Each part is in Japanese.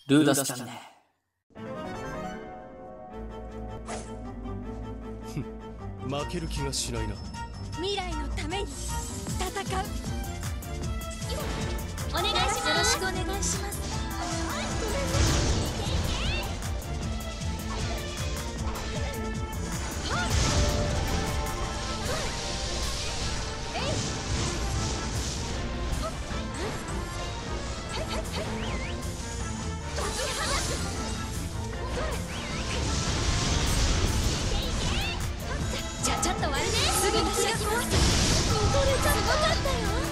ルーダスチャンネル。 負ける気がしないな。 未来のために戦う。お願いします。よろしくお願いします。ちゃちゃっと割るね。すぐに開きます。これじゃすごかったよ。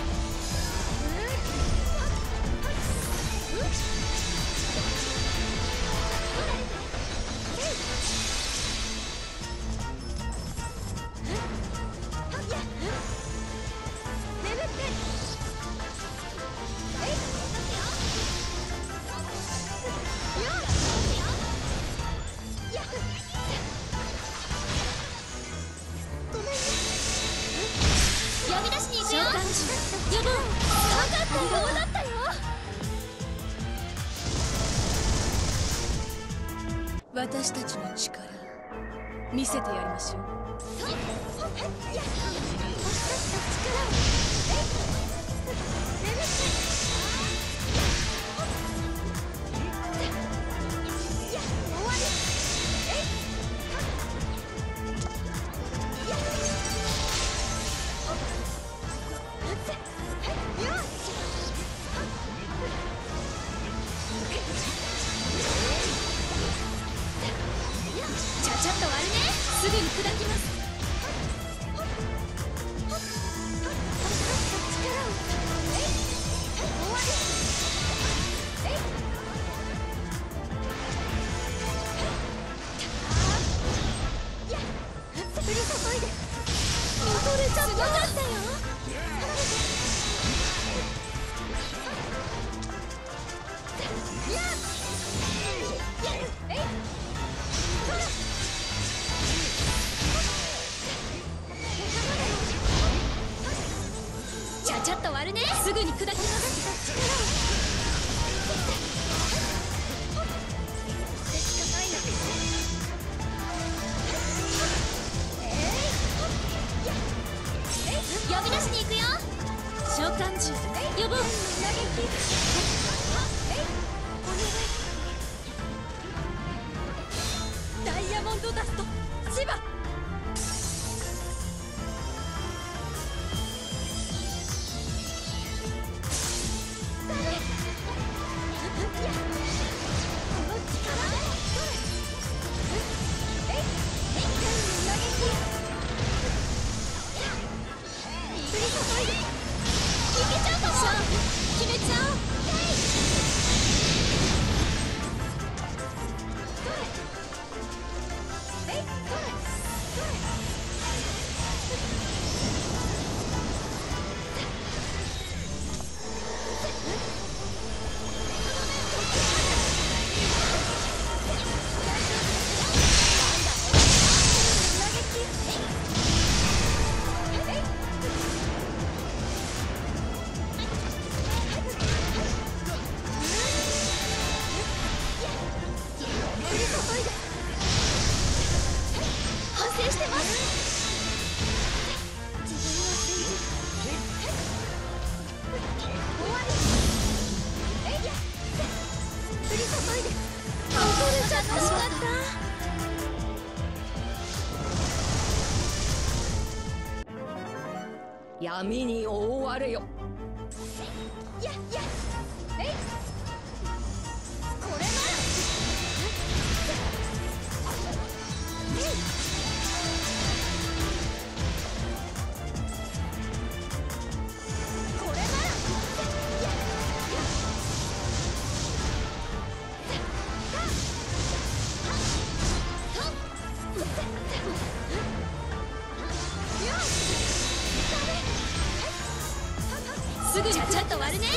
呼び出しに行くよ。呼ぼう。すごかったよ。だったよ。私たちの力見せてやりましょう。ちゃちゃっと割るね。すぐに砕きます。降り注いで。踊れちゃすごかったよ。ちゃちゃっと割るね。すぐに砕きます。呼び出しに行くよ。召喚獣呼ぼう。ダイヤモンドダスト千葉。決めちゃおう。反省してます。自分を信じる。終わり。降り注いで。踊れちゃった。しかった。 闇に覆われよ。 やっやっ。これなら。すぐにちゃちゃっと割るね。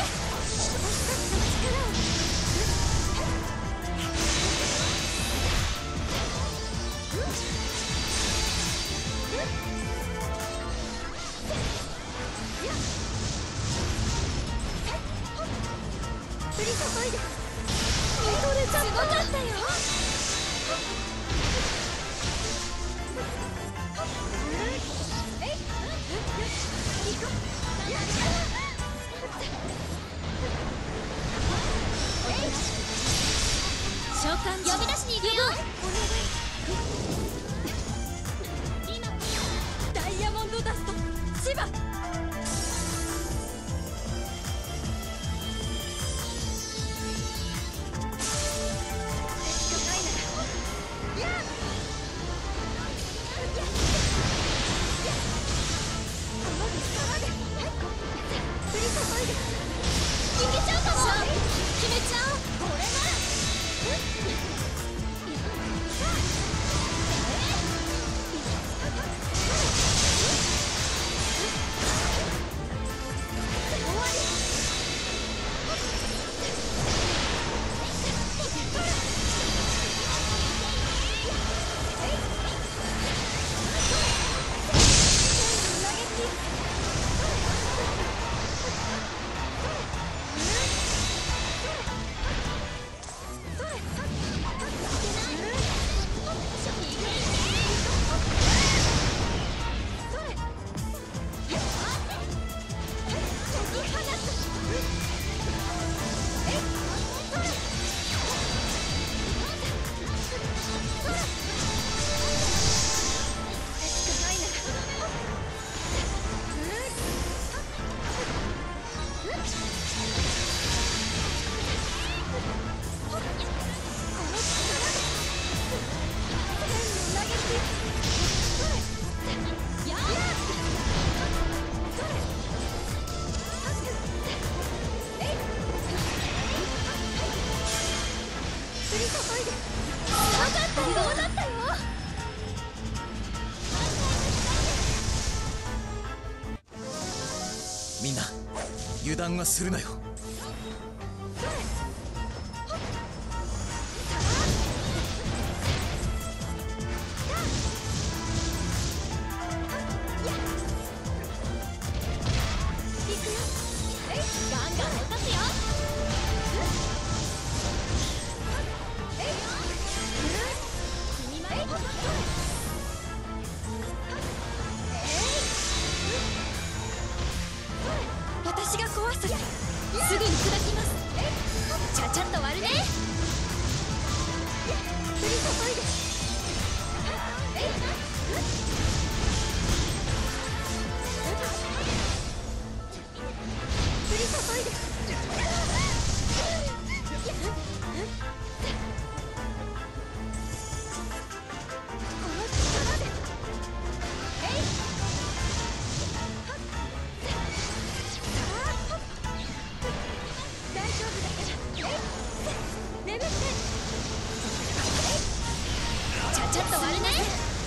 降り注いで。 れちゃすごかったよ。召喚呼び出しに行くよ。ダイヤモンドダスト千葉。いけちゃうかも。決めちゃおう。これならみんな油断はするなよ。 ガンガン落とすよ。私が壊す。すぐに砕きます。ちゃちゃっと割るね。ちゃちゃっと割るね。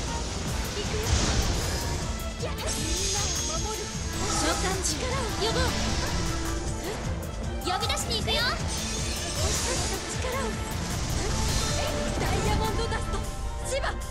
召喚力を呼ぼう。呼び出しに行くよ。ダイヤモンドダスト千葉。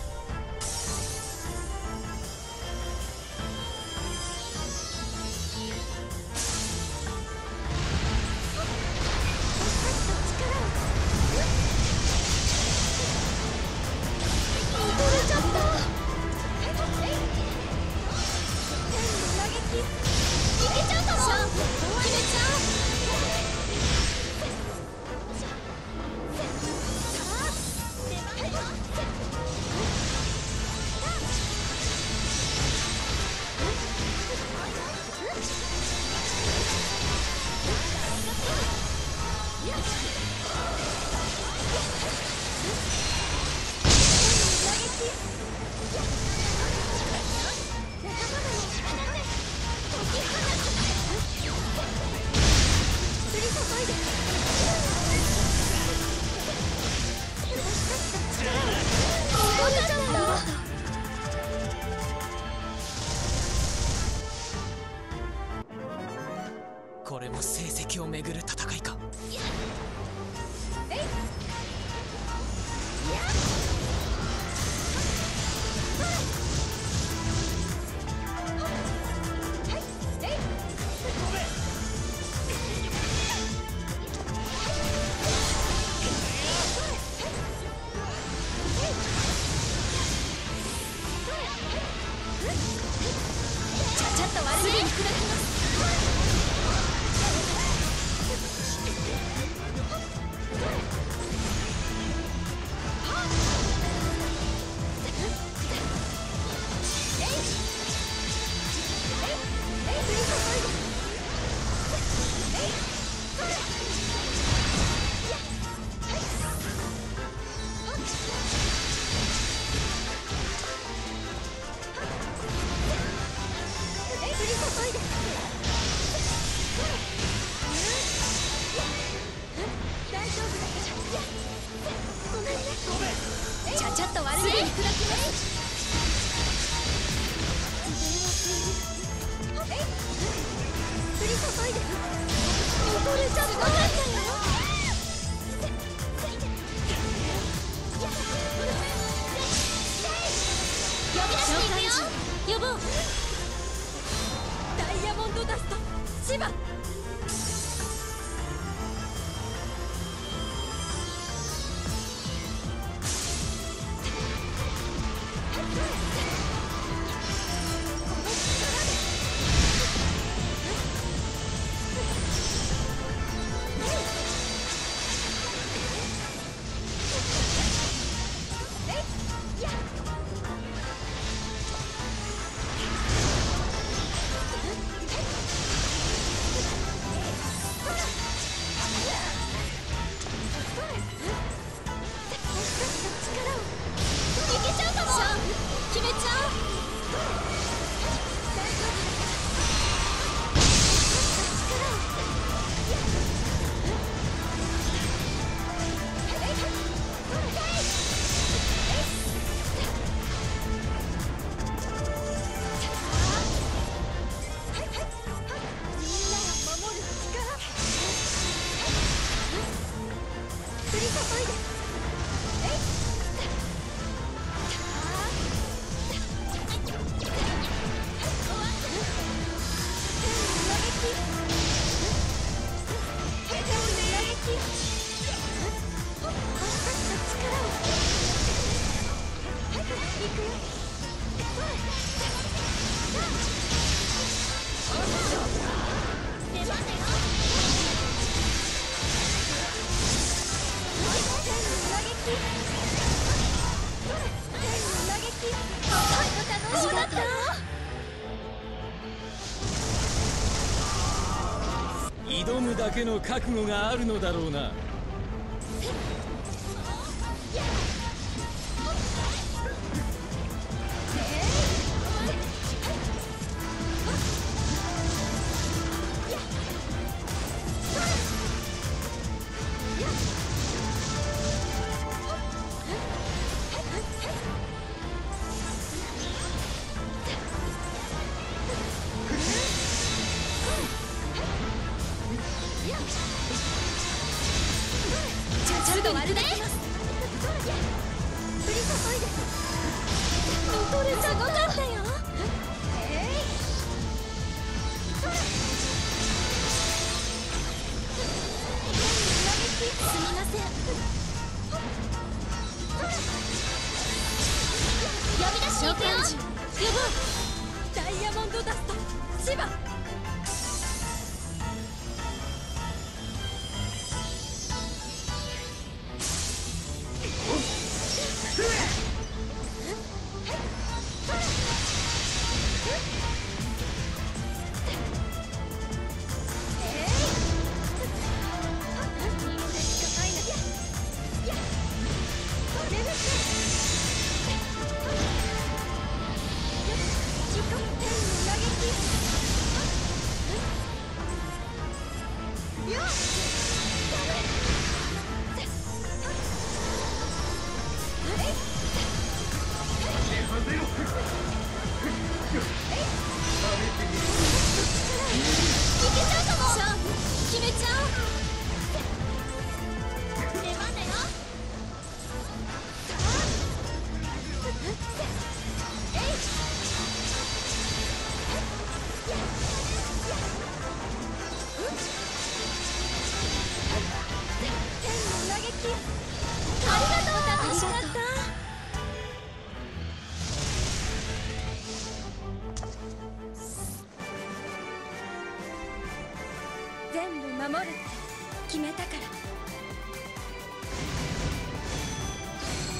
これも成績をめぐる戦いか。 ごめんね。ちゃちゃっと割るね。すぐに砕きます。降り注いでる。見とれちゃったんだよ。呼び出していくよ。呼ぼう。ダイヤモンドダスト千葉。 挑むだけの覚悟があるのだろうな。 ちょっと割るね。降り注いで。見とれちゃったんだよ。すみません。呼び出しに行くよ。呼ぼう。ダイヤモンドダスト千葉。全部守るって決めたから。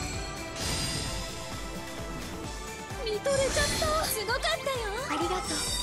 見とれちゃった。すごかったよ。ありがとう。